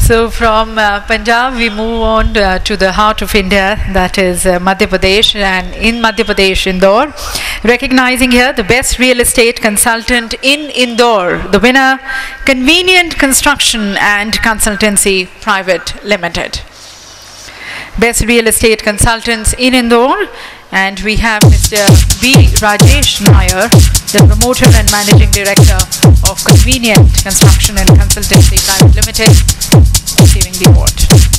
So from Punjab we move on to the heart of India, that is Madhya Pradesh, and in Madhya Pradesh, Indore, recognizing here the best real estate consultant in Indore, the winner, Convenient Construction and Consultancy Private Limited. Best real estate consultants in Indore, and we have Mr. B. Rajesh Nair, the promoter and managing director of Convenient Construction and Consultancy Private Limited, receiving the award.